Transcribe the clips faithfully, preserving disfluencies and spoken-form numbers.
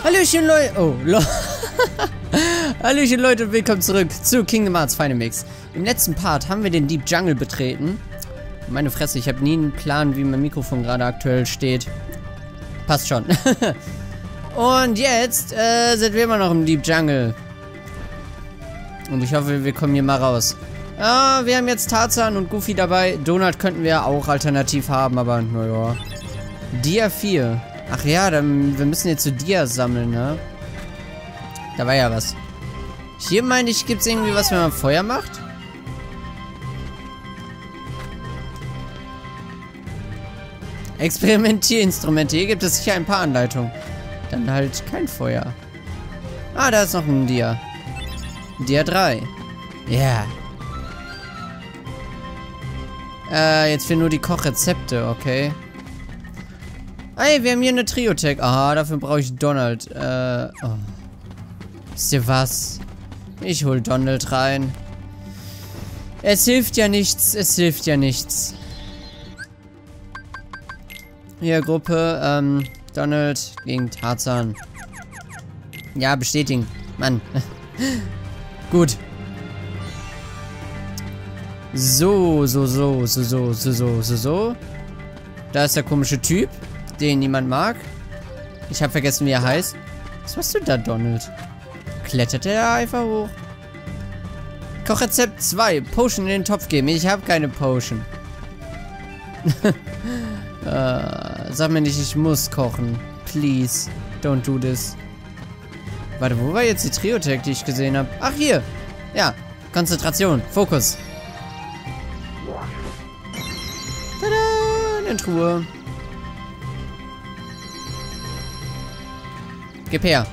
Hallöchen Leute. Oh, Leute. Hallöchen Leute und willkommen zurück zu Kingdom Hearts Final Mix. Im letzten Part haben wir den Deep Jungle betreten. Meine Fresse, ich habe nie einen Plan, wie mein Mikrofon gerade aktuell steht. Passt schon. Und jetzt äh, sind wir immer noch im Deep Jungle. Und ich hoffe, wir kommen hier mal raus. Ah, wir haben jetzt Tarzan und Goofy dabei. Donald könnten wir auch alternativ haben, aber naja. Dia vier. Ach ja, dann, wir müssen jetzt so Dias sammeln, ne? Da war ja was. Hier meine ich, gibt es irgendwie was, wenn man Feuer macht? Experimentierinstrumente. Hier gibt es sicher ein paar Anleitungen. Dann halt kein Feuer. Ah, da ist noch ein Dia. Dia drei. Ja. Yeah. Äh, jetzt fehlen nur die Kochrezepte, okay. Hey, wir haben hier eine Trio-Tag. Aha, dafür brauche ich Donald. Äh, oh. Wisst ihr was? Ich hol Donald rein. Es hilft ja nichts, es hilft ja nichts. Hier, Gruppe, ähm, Donald gegen Tarzan. Ja, bestätigen. Mann. Gut. So, so, so, so, so, so, so, so, so. Da ist der komische Typ, den niemand mag. Ich habe vergessen, wie er heißt. Was machst du da, Donald? Klettert er da einfach hoch? Kochrezept zwei. Potion in den Topf geben. Ich habe keine Potion. uh, sag mir nicht, ich muss kochen. Please. Don't do this. Warte, wo war jetzt die Trio-Tag, die ich gesehen habe? Ach, hier. Ja. Konzentration. Fokus. Tada! Eine Truhe. Gib her.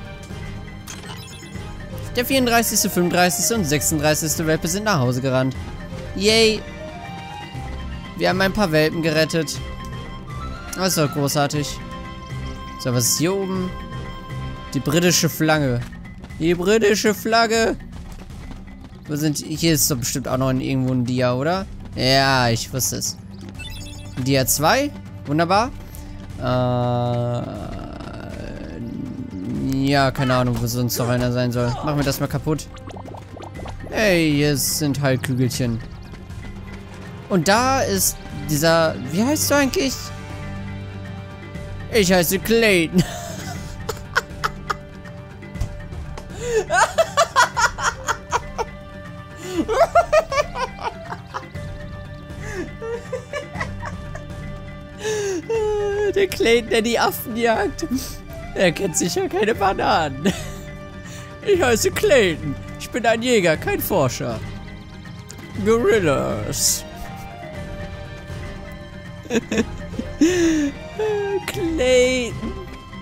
Der vierunddreißigste, fünfunddreißigste und sechsunddreißigste Welpe sind nach Hause gerannt. Yay! Wir haben ein paar Welpen gerettet. Das ist doch großartig. So, was ist hier oben? Die britische Flagge. Die britische Flagge! Wo sind... Hier ist doch bestimmt auch noch irgendwo ein Dia, oder? Ja, ich wusste es. Dia zwei. Wunderbar. Äh... Ja, keine Ahnung, wo sonst noch einer sein soll. Machen wir das mal kaputt. Hey, hier sind halt Kügelchen. Und da ist dieser... Wie heißt du eigentlich? Ich heiße Clayton. Der Clayton, der die Affen jagt. Er kennt sicher keine Bananen. Ich heiße Clayton. Ich bin ein Jäger, kein Forscher. Gorillas. Clayton.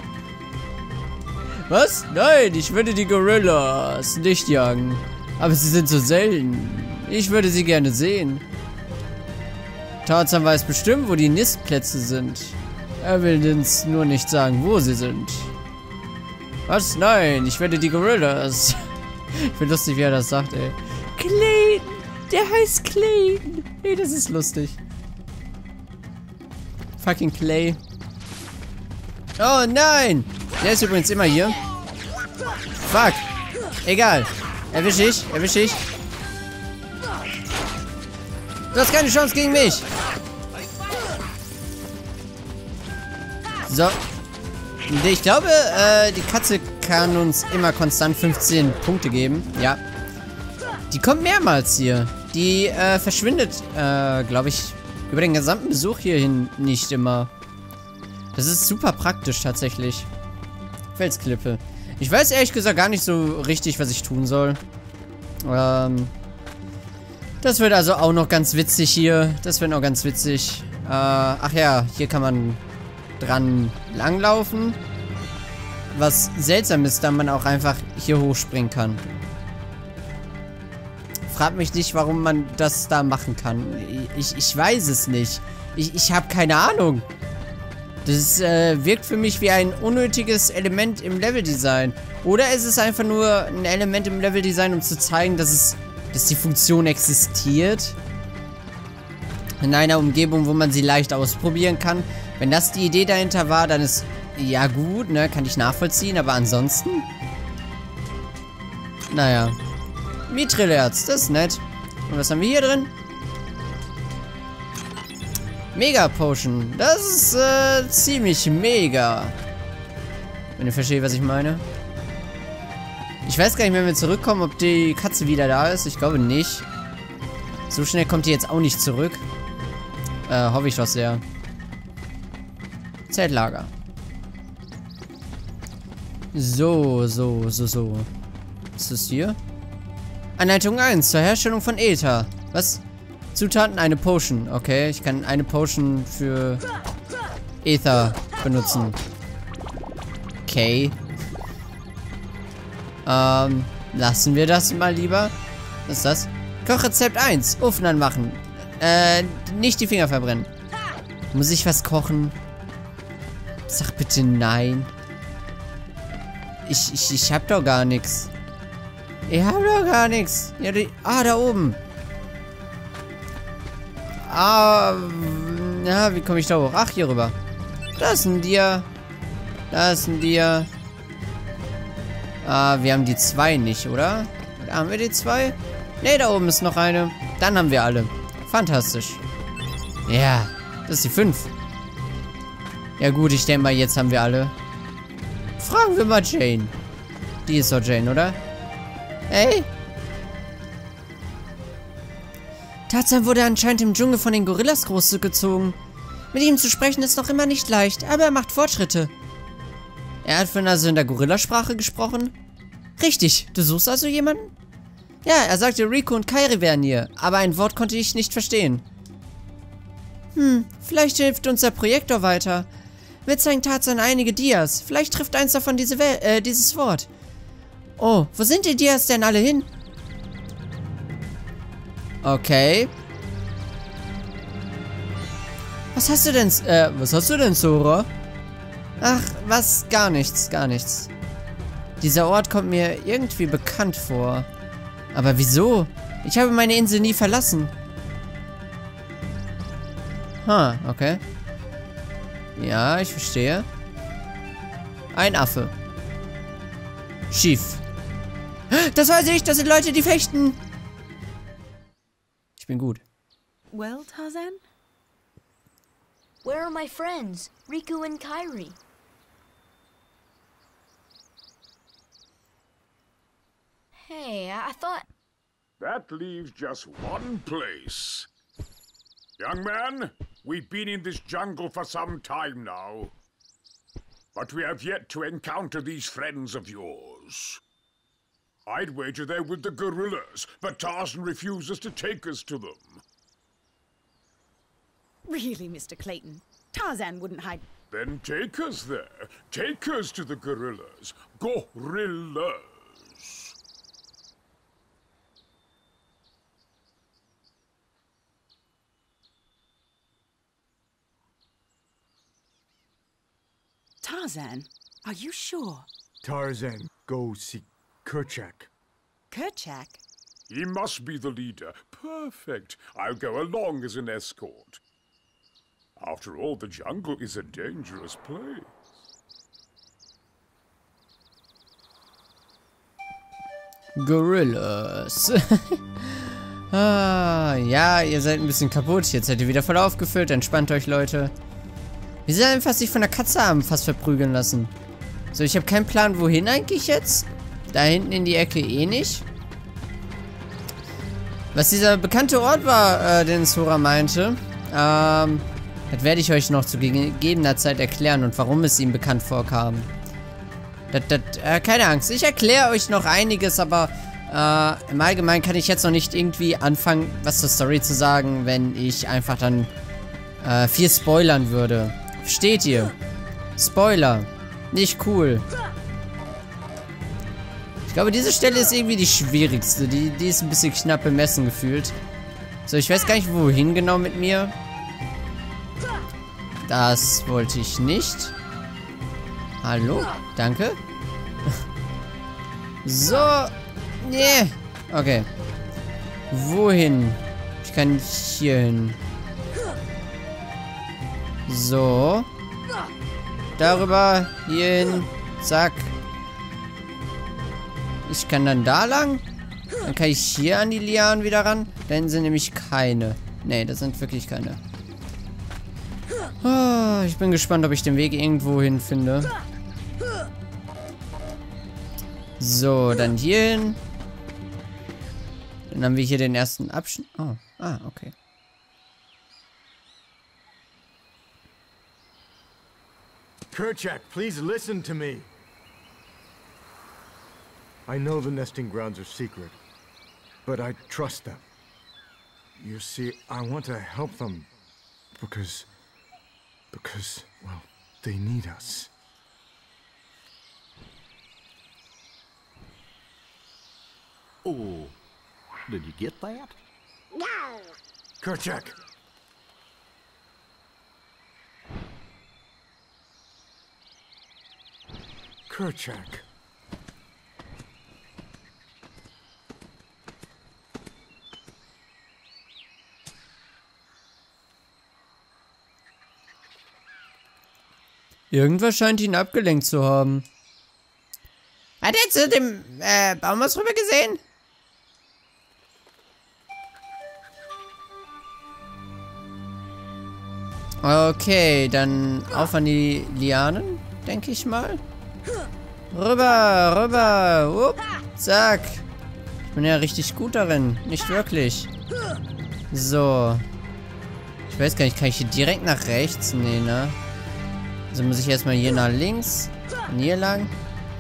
Was? Nein, ich würde die Gorillas nicht jagen. Aber sie sind so selten. Ich würde sie gerne sehen. Tarzan weiß bestimmt, wo die Nistplätze sind. Er will uns nur nicht sagen, wo sie sind. Was? Nein, ich werde die Gorillas. Ich finde lustig, wie er das sagt, ey. Clayton! Der heißt Clayton! Ey, das ist lustig. Fucking Clay. Oh nein! Der ist übrigens immer hier. Fuck! Egal. Erwisch ich, erwisch ich. Du hast keine Chance gegen mich! So. Ich glaube, äh, die Katze kann uns immer konstant fünfzehn Punkte geben. Ja. Die kommt mehrmals hier. Die, äh, verschwindet, äh, glaube ich, über den gesamten Besuch hierhin nicht immer. Das ist super praktisch, tatsächlich. Felsklippe. Ich weiß ehrlich gesagt gar nicht so richtig, was ich tun soll. Ähm. Das wird also auch noch ganz witzig hier. Das wird noch ganz witzig. Äh, ach ja, hier kann man dran langlaufen. Was seltsam ist, da man auch einfach hier hochspringen kann. Frag mich nicht, warum man das da machen kann. Ich, ich weiß es nicht. Ich, ich habe keine Ahnung. Das äh, wirkt für mich wie ein unnötiges Element im Leveldesign. Oder ist es einfach nur ein Element im Leveldesign, um zu zeigen, dass es, dass die Funktion existiert? In einer Umgebung, wo man sie leicht ausprobieren kann. Wenn das die Idee dahinter war, dann ist Ja gut, ne, kann ich nachvollziehen, aber ansonsten? Naja. Mitrillerz, das ist nett. Und was haben wir hier drin? Mega Potion. Das ist äh, ziemlich mega. Wenn ihr versteht, was ich meine. Ich weiß gar nicht, wenn wir zurückkommen, ob die Katze wieder da ist. Ich glaube nicht. So schnell kommt die jetzt auch nicht zurück. Äh, hoffe ich doch sehr. Zeltlager. So, so, so, so. Was ist das hier? Anleitung eins zur Herstellung von Äther. Was? Zutaten, eine Potion. Okay, ich kann eine Potion für Äther benutzen. Okay. Ähm, lassen wir das mal lieber. Was ist das? Kochrezept eins. Ofen anmachen. Äh, nicht die Finger verbrennen. Muss ich was kochen? Sag bitte nein. Ich, ich, ich hab doch gar nichts. Ich hab doch gar nichts. Ja, die, ah, da oben. Ah, ja, wie komme ich da hoch? Ach, hier rüber. Da ist ein Dia. Da ist ein Dia. Ah, wir haben die zwei nicht, oder? Da haben wir die zwei? Ne, da oben ist noch eine. Dann haben wir alle. Fantastisch. Ja, das ist die fünf. Ja gut, ich denke mal, jetzt haben wir alle. Fragen wir mal Jane. Die ist doch Jane, oder? Hey? Tarzan wurde anscheinend im Dschungel von den Gorillas großgezogen. Mit ihm zu sprechen ist noch immer nicht leicht, aber er macht Fortschritte. Er hat von also in der Gorillasprache gesprochen? Richtig, du suchst also jemanden? Ja, er sagte, Rico und Kairi wären hier, aber ein Wort konnte ich nicht verstehen. Hm, vielleicht hilft uns der Projektor weiter. Wir zeigen Tarzan einige Dias. Vielleicht trifft eins davon diese Wel äh, dieses Wort. Oh, wo sind die Dias denn alle hin? Okay. Was hast du denn, äh, was hast du denn, Sora? Ach, was? Gar nichts, gar nichts. Dieser Ort kommt mir irgendwie bekannt vor. Aber wieso? Ich habe meine Insel nie verlassen. Ha, huh, okay. Ja, ich verstehe. Ein Affe. Schief. Das weiß ich, das sind Leute, die fechten. Ich bin gut. Well, Tarzan? Where are my friends, Riku and Kairi? Hey, I thought... That leaves just one place. Young man, we've been in this jungle for some time now. But we have yet to encounter these friends of yours. I'd wager they're with the gorillas, but Tarzan refuses to take us to them. Really, Mister Clayton? Tarzan wouldn't hide... Then take us there. Take us to the gorillas. Gorillas. Tarzan, are you sure? Tarzan, go see Kerchak. Kerchak? He must be the leader. Perfect. I'll go along as an escort. After all, the jungle is a dangerous place. Gorillas. Ah, ja, ihr seid ein bisschen kaputt. Jetzt seid ihr wieder voll aufgefüllt. Entspannt euch, Leute. Wir sind einfach sich von der Katze haben fast verprügeln lassen. So, ich habe keinen Plan, wohin eigentlich jetzt. Da hinten in die Ecke eh nicht. Was dieser bekannte Ort war, äh, den Sora meinte, ähm, das werde ich euch noch zu gegebener Zeit erklären und warum es ihm bekannt vorkam. Das, das, äh, keine Angst, ich erkläre euch noch einiges, aber äh, im Allgemeinen kann ich jetzt noch nicht irgendwie anfangen, was zur Story zu sagen, wenn ich einfach dann äh, viel spoilern würde. Versteht ihr? Spoiler. Nicht cool. Ich glaube, diese Stelle ist irgendwie die schwierigste. Die, die ist ein bisschen knapp bemessen gefühlt. So, ich weiß gar nicht, wohin genau mit mir. Das wollte ich nicht. Hallo? Danke. So. Nee. Okay. Wohin? Ich kann hier hin. So. darüber, hierhin, zack. Ich kann dann da lang. Dann kann ich hier an die Lianen wieder ran. Dann sind nämlich keine. Nee, das sind wirklich keine. Oh, ich bin gespannt, ob ich den Weg irgendwo hin finde. So, dann hier hin. Dann haben wir hier den ersten Abschnitt. Oh, ah, okay. Kerchak, please listen to me. I know the nesting grounds are secret, but I trust them. You see, I want to help them because, because, well, they need us. Oh, did you get that? No! Kerchak! Kerchak. Irgendwas scheint ihn abgelenkt zu haben. Hat er zu dem äh, Baum was rüber gesehen? Okay, dann auf an die Lianen, denke ich mal. Rüber, rüber. Upp, zack. Ich bin ja richtig gut darin. Nicht wirklich. So. Ich weiß gar nicht, kann ich hier direkt nach rechts? Nee, ne? Also muss ich erstmal hier nach links. Und hier lang.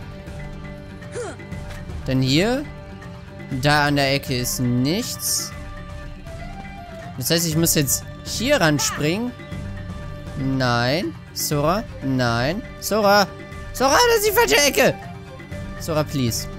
Dann hier. Da an der Ecke ist nichts. Das heißt, ich muss jetzt hier ran springen. Nein. Sora? Nein. Sora! Sora, das ist die falsche Ecke! Sora, please.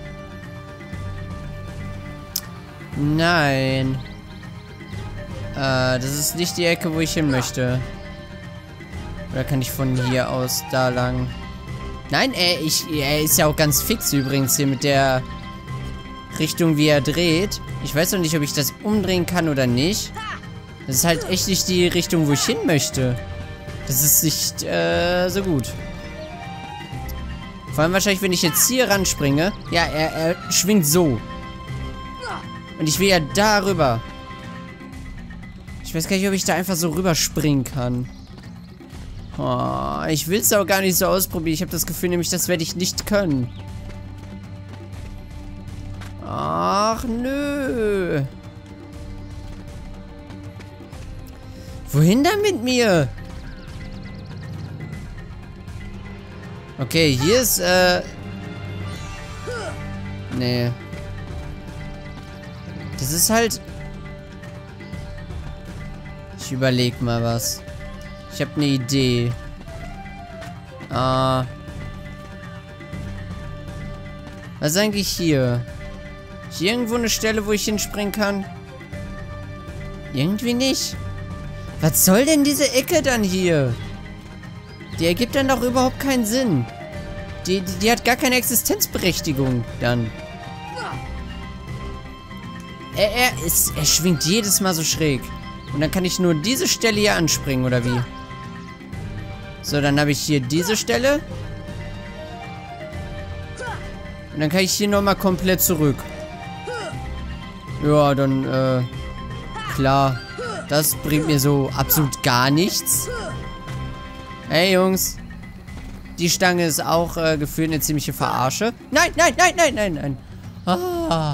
Nein. Äh, das ist nicht die Ecke, wo ich hin möchte. Oder kann ich von hier aus da lang? Nein, er, ich, er ist ja auch ganz fix übrigens hier mit der Richtung, wie er dreht. Ich weiß noch nicht, ob ich das umdrehen kann oder nicht. Das ist halt echt nicht die Richtung, wo ich hin möchte. Das ist nicht äh, so gut. Vor allem wahrscheinlich, wenn ich jetzt hier ranspringe. Ja, er, er schwingt so. Und ich will ja da rüber. Ich weiß gar nicht, ob ich da einfach so rüberspringen kann. Oh, ich will es auch gar nicht so ausprobieren. Ich habe das Gefühl nämlich, das werde ich nicht können. Ach, nö. Wohin denn mit mir? Okay, hier ist, äh... Nee. Das ist halt... Ich überleg mal was. Ich habe eine Idee. Ah. Was ist eigentlich hier? Ist hier irgendwo eine Stelle, wo ich hinspringen kann? Irgendwie nicht. Was soll denn diese Ecke dann hier? Die ergibt dann doch überhaupt keinen Sinn. Die, die, die hat gar keine Existenzberechtigung dann. Er, er, ist, er schwingt jedes Mal so schräg. Und dann kann ich nur diese Stelle hier anspringen, oder wie? So, dann habe ich hier diese Stelle. Und dann kann ich hier nochmal komplett zurück. Ja, dann, äh... klar. Das bringt mir so absolut gar nichts. Hey, Jungs. Die Stange ist auch äh, gefühlt eine ziemliche Verarsche. Nein, nein, nein, nein, nein, nein. Ah.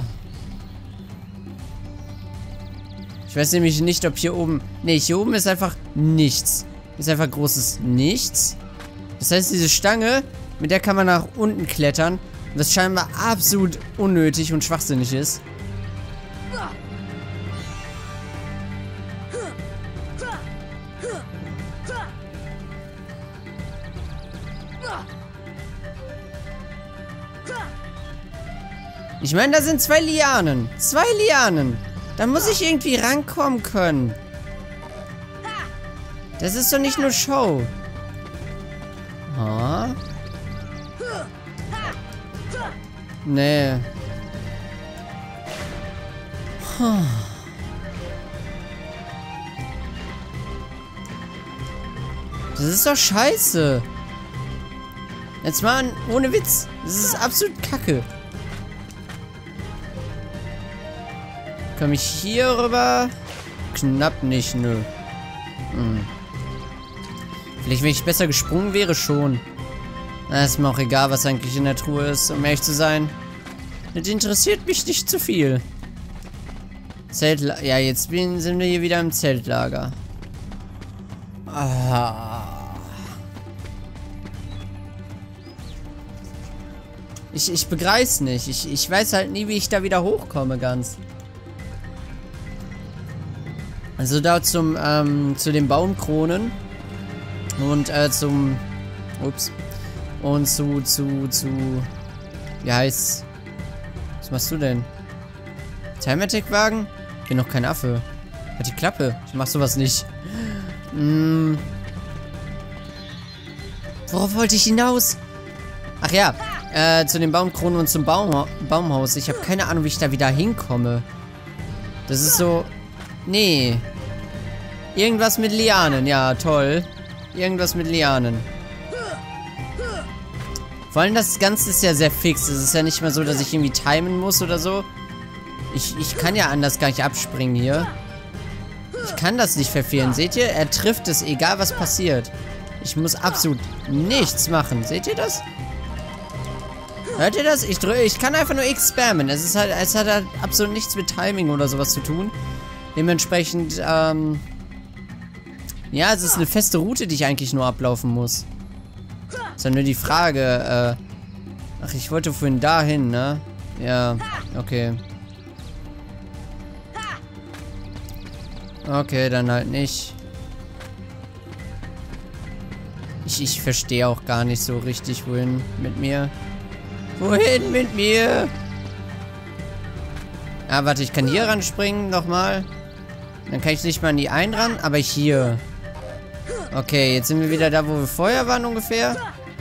Ich weiß nämlich nicht, ob hier oben... Nee, hier oben ist einfach nichts. Ist einfach großes Nichts. Das heißt, diese Stange, mit der kann man nach unten klettern. Was scheinbar absolut unnötig und schwachsinnig ist. Ich meine, da sind zwei Lianen. Zwei Lianen. Da muss ich irgendwie rankommen können. Das ist doch nicht nur Show. Ah. Nee. Das ist doch scheiße. Jetzt mal ohne Witz. Das ist absolut kacke. Komme ich hier rüber? Knapp nicht, nö. Hm. Vielleicht, wenn ich besser gesprungen wäre, schon. Na, ist mir auch egal, was eigentlich in der Truhe ist, um ehrlich zu sein. Das interessiert mich nicht zu viel. Zeltlager. Ja, jetzt sind wir hier wieder im Zeltlager. Ah. Ich, ich begreif's nicht. Ich, ich weiß halt nie, wie ich da wieder hochkomme, ganz. Also da zum, ähm, zu den Baumkronen. Und, äh, zum... Ups. Und zu, zu, zu... Wie heißt's? Was machst du denn? Time-Attack-Wagen? Ich bin noch kein Affe. Halt die Klappe. Ich mach sowas nicht. Hm. Worauf wollte ich hinaus? Ach ja. Äh, zu den Baumkronen und zum Baum Baumhaus. Ich habe keine Ahnung, wie ich da wieder hinkomme. Das ist so... Nee. Irgendwas mit Lianen. Ja, toll. Irgendwas mit Lianen. Vor allem das Ganze ist ja sehr fix. Es ist ja nicht mal so, dass ich irgendwie timen muss oder so. Ich, ich kann ja anders gar nicht abspringen hier. Ich kann das nicht verfehlen. Seht ihr? Er trifft es, egal was passiert. Ich muss absolut nichts machen. Seht ihr das? Hört ihr das? Ich drücke, ich kann einfach nur X spammen. Es ist halt, es hat halt absolut nichts mit Timing oder sowas zu tun. Dementsprechend, ähm... ja, es ist eine feste Route, die ich eigentlich nur ablaufen muss. Ist ja nur die Frage, äh... Ach, ich wollte vorhin dahin, ne? Ja, okay. Okay, dann halt nicht. Ich, ich verstehe auch gar nicht so richtig, wohin mit mir. Wohin mit mir? Ah, warte, ich kann hier ranspringen, nochmal. Dann kann ich nicht mal an die einen ran, aber hier. Okay, jetzt sind wir wieder da, wo wir vorher waren ungefähr.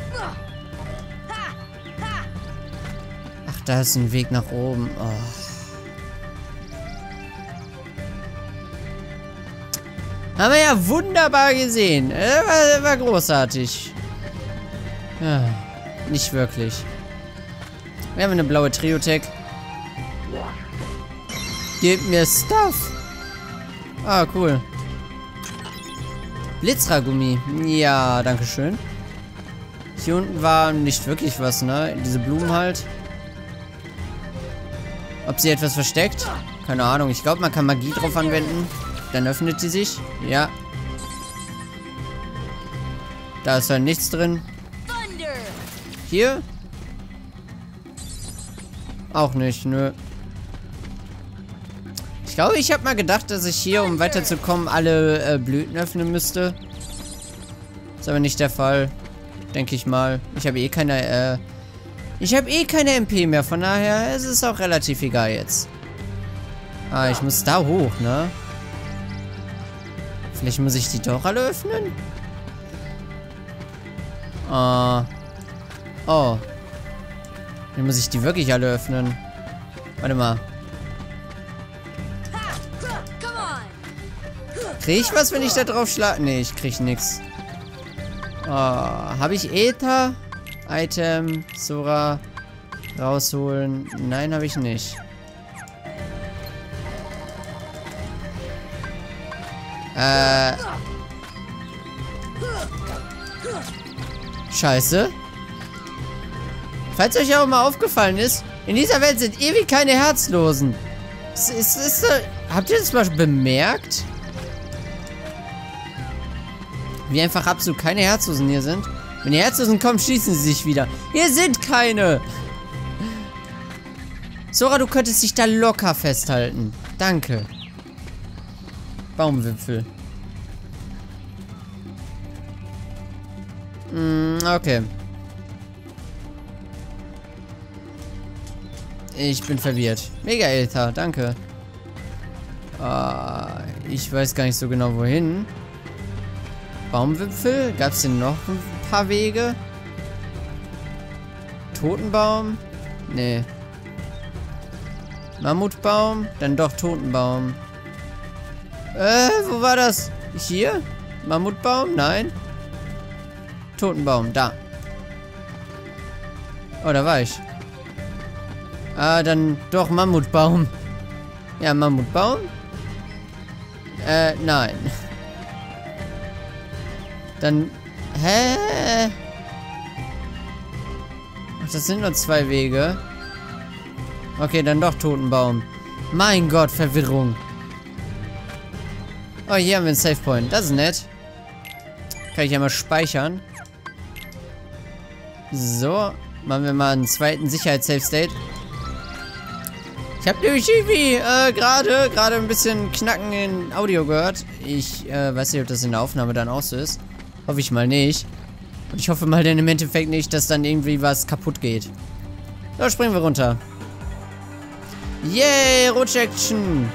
Ach, da ist ein Weg nach oben. Oh. Haben wir ja wunderbar gesehen. Äh, war, war großartig. Ja, nicht wirklich. Wir haben eine blaue Trio-Tech. Gib mir Stuff. Ah, cool. Blitzragummi. Ja, danke schön. Hier unten war nicht wirklich was, ne? Diese Blumen halt. Ob sie etwas versteckt? Keine Ahnung. Ich glaube, man kann Magie drauf anwenden. Dann öffnet sie sich. Ja. Da ist halt nichts drin. Hier? Auch nicht, nö. Ich glaube, ich habe mal gedacht, dass ich hier, um weiterzukommen, alle äh, Blüten öffnen müsste. Ist aber nicht der Fall. Denke ich mal. Ich habe eh keine, äh... Ich habe eh keine M P mehr, von daher ist es auch relativ egal jetzt. Ah, ich muss da hoch, ne? Vielleicht muss ich die doch alle öffnen? Ah. Oh. Dann muss ich die wirklich alle öffnen. Warte mal. Krieg ich was, wenn ich da drauf schlage? Nee, ich krieg nix. Oh, habe ich Äther? Item, Sora, rausholen. Nein, habe ich nicht. Äh. Scheiße. Falls euch auch mal aufgefallen ist, in dieser Welt sind ewig keine Herzlosen. Ist, ist, ist, habt ihr das mal bemerkt? Wie einfach absolut keine Herzlosen hier sind. Wenn die Herzlosen kommen, schließen sie sich wieder. Hier sind keine. Sora, du könntest dich da locker festhalten. Danke. Baumwipfel. Mm, okay. Ich bin verwirrt. Mega Äther, danke. Uh, ich weiß gar nicht so genau wohin. Baumwipfel? Gab es denn noch ein paar Wege? Totenbaum? Nee. Mammutbaum? Dann doch Totenbaum. Äh, wo war das? Hier? Mammutbaum? Nein. Totenbaum, da. Oh, da war ich. Ah, dann doch Mammutbaum. Ja, Mammutbaum. Äh, nein. Dann... Hä? Ach, das sind nur zwei Wege. Okay, dann doch Totenbaum. Mein Gott, Verwirrung. Oh, hier haben wir einen Save Point. Das ist nett. Kann ich ja mal speichern. So. Machen wir mal einen zweiten Sicherheits-Save-State. Ich habe nämlich irgendwie äh, gerade gerade ein bisschen Knacken in Audio gehört. Ich äh, weiß nicht, ob das in der Aufnahme dann auch so ist. Hoffe ich mal nicht. Und ich hoffe mal dann im Endeffekt nicht, dass dann irgendwie was kaputt geht. So, springen wir runter. Yay, Rutsch-Action.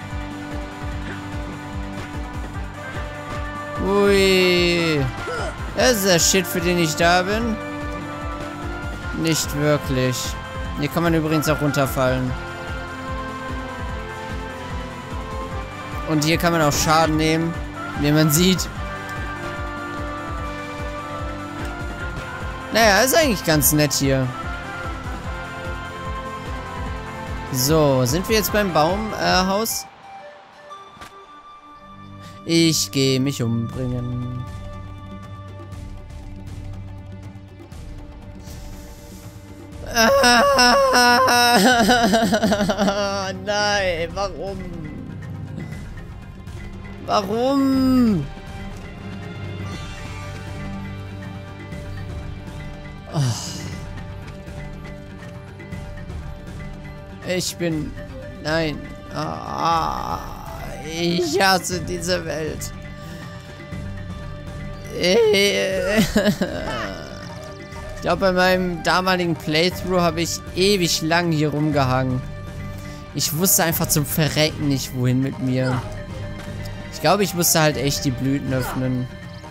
Ui. Das ist der Shit, für den ich da bin. Nicht wirklich. Hier kann man übrigens auch runterfallen. Und hier kann man auch Schaden nehmen, wie man sieht. Naja, ist eigentlich ganz nett hier. So, sind wir jetzt beim Baumhaus? Äh, ich gehe mich umbringen. Ah, nein, warum? Warum? Oh. Ich bin... Nein. Ah, ich hasse diese Welt. Ich glaube, bei meinem damaligen Playthrough habe ich ewig lang hier rumgehangen. Ich wusste einfach zum Verrecken nicht, wohin mit mir. Ich glaube, ich musste halt echt die Blüten öffnen.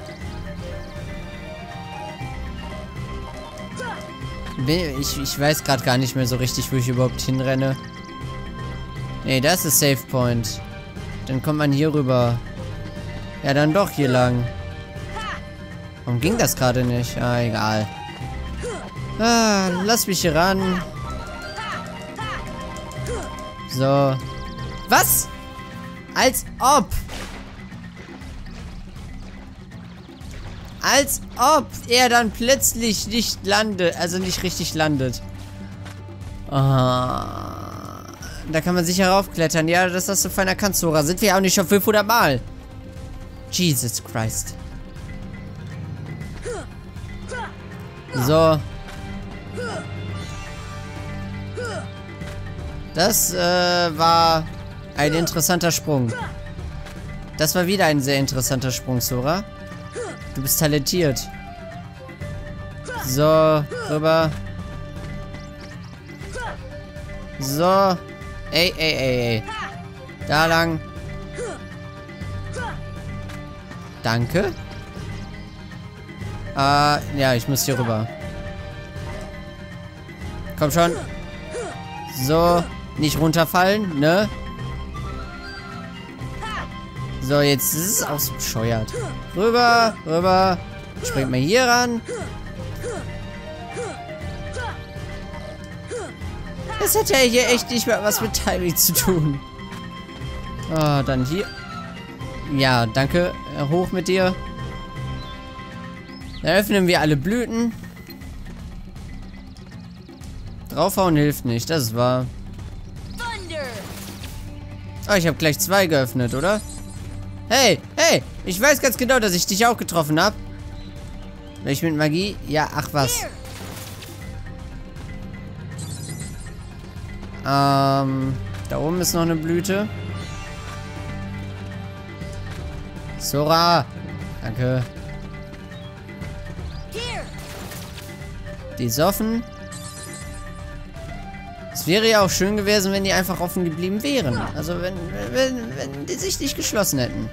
Ich, ich weiß gerade gar nicht mehr so richtig, wo ich überhaupt hinrenne. Nee, das ist Save Point. Dann kommt man hier rüber. Ja, dann doch hier lang. Warum ging das gerade nicht? Ah, egal. Ah, lass mich hier ran. So. Was? Als ob. Als ob er dann plötzlich nicht landet. Also nicht richtig landet. Ah, da kann man sicher raufklettern. Ja, das hast du feiner Kanzora. Sind wir auch nicht schon fünfhundert Mal. Jesus Christ. So. Das äh, war ein interessanter Sprung. Das war wieder ein sehr interessanter Sprung, Sora. Du bist talentiert. So, rüber. So. Ey, ey, ey, ey. Da lang. Danke. Äh, ja, ich muss hier rüber. Komm schon. So. Nicht runterfallen, ne? So, jetzt ist es auch so bescheuert. Rüber, rüber. Springt mal hier ran. Das hat ja hier echt nicht mehr was mit Timing zu tun. Ah, dann hier. Ja, danke. Hoch mit dir. Dann öffnen wir alle Blüten. Draufhauen hilft nicht, das ist wahr. Ah, ich habe gleich zwei geöffnet, oder? Hey, hey, ich weiß ganz genau, dass ich dich auch getroffen habe. Ich mit Magie? Ja, ach was. Ähm, da oben ist noch eine Blüte. Sora. Danke. Die ist offen. Es wäre ja auch schön gewesen, wenn die einfach offen geblieben wären. Also wenn, wenn, wenn die sich nicht geschlossen hätten.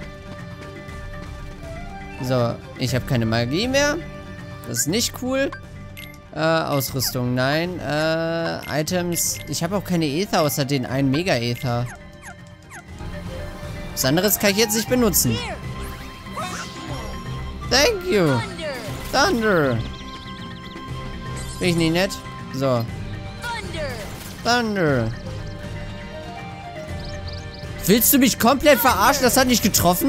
So, ich habe keine Magie mehr. Das ist nicht cool. Äh, Ausrüstung, nein. Äh, Items. Ich habe auch keine Ether, außer den einen Mega-Ether. Was anderes kann ich jetzt nicht benutzen. Thank you. Thunder. Bin ich nicht nett? So. Thunder. Willst du mich komplett verarschen? Das hat nicht getroffen?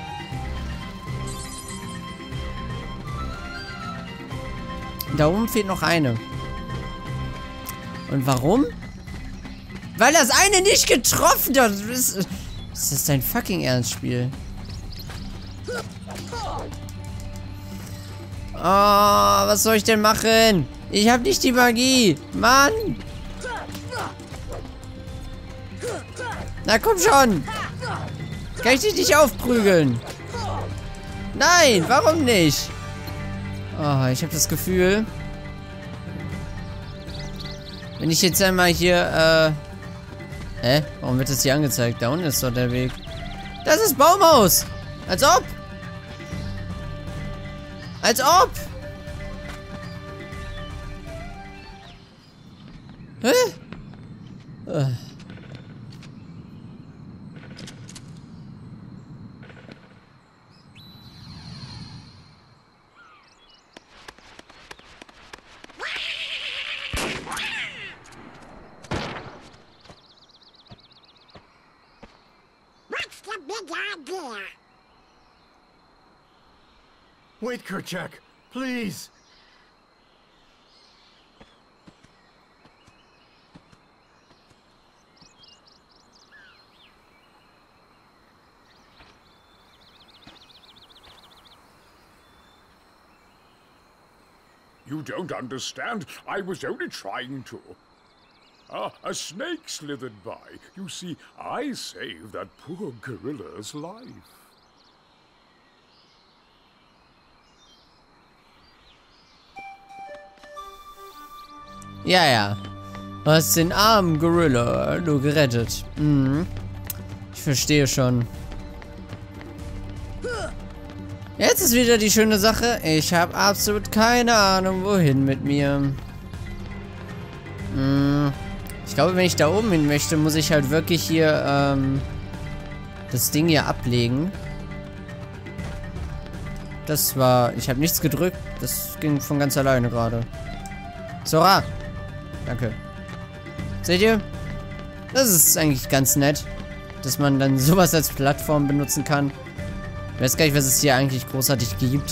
Da oben fehlt noch eine. Und warum? Weil das eine nicht getroffen hat. Das ist, das ist dein fucking Ernstspiel. Oh, was soll ich denn machen? Ich habe nicht die Magie. Mann. Na komm schon. Kann ich dich nicht aufprügeln? Nein, warum nicht? Oh, ich habe das Gefühl, wenn ich jetzt einmal hier, äh... Hä? Warum wird das hier angezeigt? Da unten ist doch der Weg. Das ist Baumhaus! Als ob! Als ob! Hä? Äh. Wait, Kerchak, please. You don't understand. I was only trying to. Ah, a snake slithered by. You see, I saved that poor gorilla's life. Ja, ja. Du hast den armen Gorilla du gerettet. Mhm. Ich verstehe schon. Jetzt ist wieder die schöne Sache. Ich habe absolut keine Ahnung, wohin mit mir. Mhm. Ich glaube, wenn ich da oben hin möchte, muss ich halt wirklich hier ähm, das Ding hier ablegen. Das war... Ich habe nichts gedrückt. Das ging von ganz alleine gerade. Sora! Danke. Seht ihr? Das ist eigentlich ganz nett, dass man dann sowas als Plattform benutzen kann. Ich weiß gar nicht, was es hier eigentlich großartig gibt.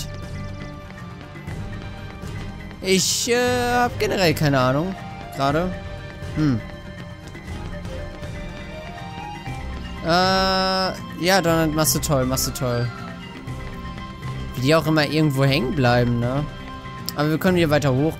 Ich äh, habe generell keine Ahnung. Gerade. Hm. Äh, ja, Donald, machst du toll, machst du toll. Wie die auch immer irgendwo hängen bleiben, ne? Aber wir können hier weiter hoch.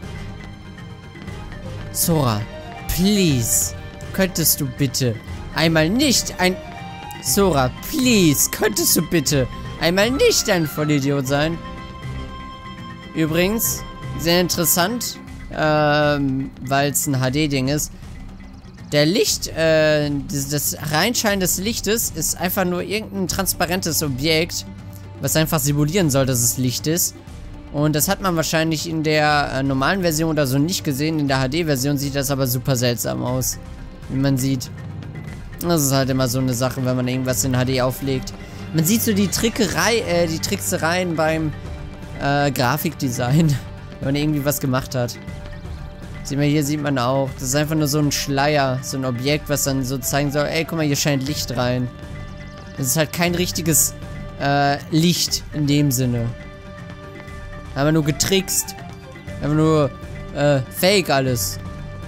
Sora, please, könntest du bitte einmal nicht ein... Sora, please, könntest du bitte einmal nicht ein Vollidiot sein? Übrigens, sehr interessant, ähm, weil es ein H D-Ding ist. Der Licht, äh, das, das Reinscheinen des Lichtes ist einfach nur irgendein transparentes Objekt, was einfach simulieren soll, dass es Licht ist. Und das hat man wahrscheinlich in der äh, normalen Version oder so nicht gesehen. In der H D-Version sieht das aber super seltsam aus. Wie man sieht. Das ist halt immer so eine Sache, wenn man irgendwas in H D auflegt. Man sieht so die Trickerei, äh, die Tricksereien beim äh, Grafikdesign. Wenn man irgendwie was gemacht hat. Sieht man, hier sieht man auch. Das ist einfach nur so ein Schleier. So ein Objekt, was dann so zeigen soll, ey, guck mal, hier scheint Licht rein. Das ist halt kein richtiges äh, Licht in dem Sinne. Einfach nur getrickst. Einfach nur äh, fake alles.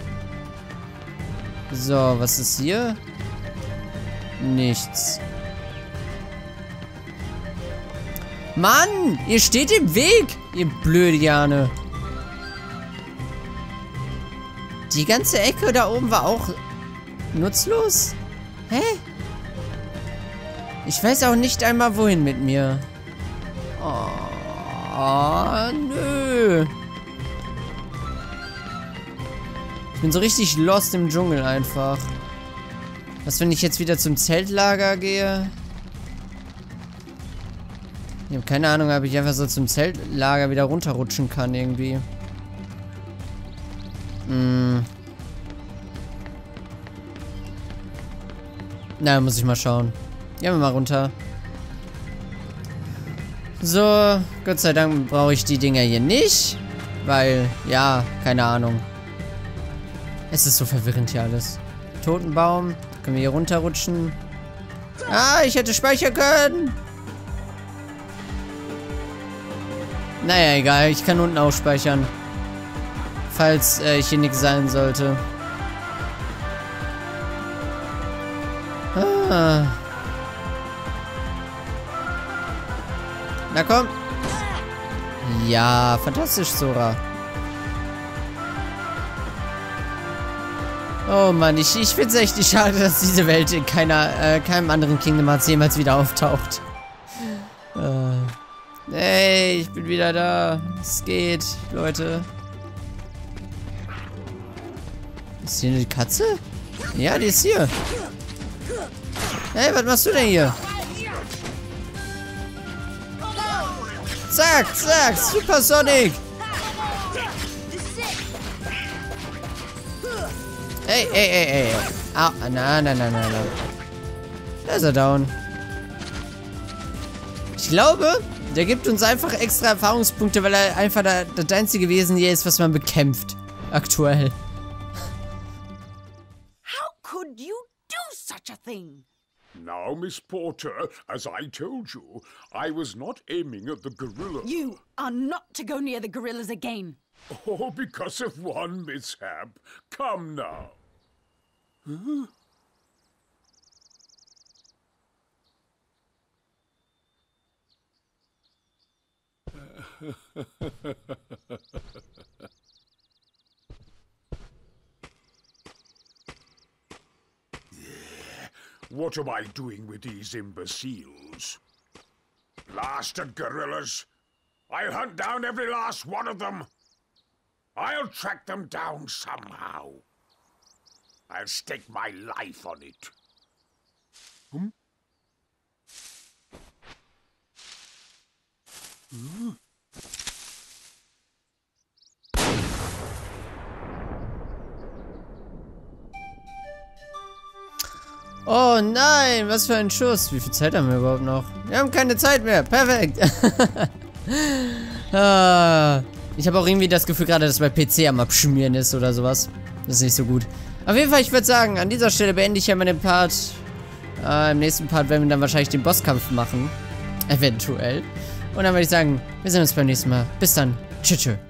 So, was ist hier? Nichts. Mann, ihr steht im Weg, ihr Blödiane. Die ganze Ecke da oben war auch nutzlos? Hä? Ich weiß auch nicht einmal, wohin mit mir. Oh. Oh, nö. Ich bin so richtig lost im Dschungel einfach. Was, wenn ich jetzt wieder zum Zeltlager gehe? Ich habe keine Ahnung, ob ich einfach so zum Zeltlager wieder runterrutschen kann irgendwie. Hm. Na, muss ich mal schauen. Gehen wir mal runter. So, Gott sei Dank brauche ich die Dinger hier nicht. Weil, ja, keine Ahnung. Es ist so verwirrend hier alles. Totenbaum. Können wir hier runterrutschen? Ah, ich hätte speichern können. Naja, egal. Ich kann unten auch speichern. Falls äh, ich hier nichts sein sollte. Ah. Na komm. Ja, fantastisch, Sora. Oh Mann, ich, ich finde es echt nicht schade, dass diese Welt in keiner, äh, keinem anderen Kingdom Hearts jemals wieder auftaucht. Äh. Hey, ich bin wieder da. Es geht, Leute. Ist hier eine Katze? Ja, die ist hier. Hey, was machst du denn hier? Zack, zack, Super Sonic. Ey, ey, ey, ey. Ah, nein, nein, nein, nein, nein. Da ist er down. Ich glaube, der gibt uns einfach extra Erfahrungspunkte, weil er einfach da, das einzige Wesen hier ist, was man bekämpft. Aktuell. How could you do such a thing? Now, Miss Porter, as I told you, I was not aiming at the gorilla. You are not to go near the gorillas again. Oh, because of one mishap. Come now. Huh? What am I doing with these imbeciles? Blasted gorillas! I'll hunt down every last one of them! I'll track them down somehow. I'll stake my life on it. Hmm? Hmm? Oh nein, was für ein Schuss. Wie viel Zeit haben wir überhaupt noch? Wir haben keine Zeit mehr. Perfekt. ah, ich habe auch irgendwie das Gefühl gerade, dass mein P C am Abschmieren ist oder sowas. Das ist nicht so gut. Auf jeden Fall, ich würde sagen, an dieser Stelle beende ich ja mal den Part. Äh, Im nächsten Part werden wir dann wahrscheinlich den Bosskampf machen. Eventuell. Und dann würde ich sagen, wir sehen uns beim nächsten Mal. Bis dann. Tschüss. Tschüss.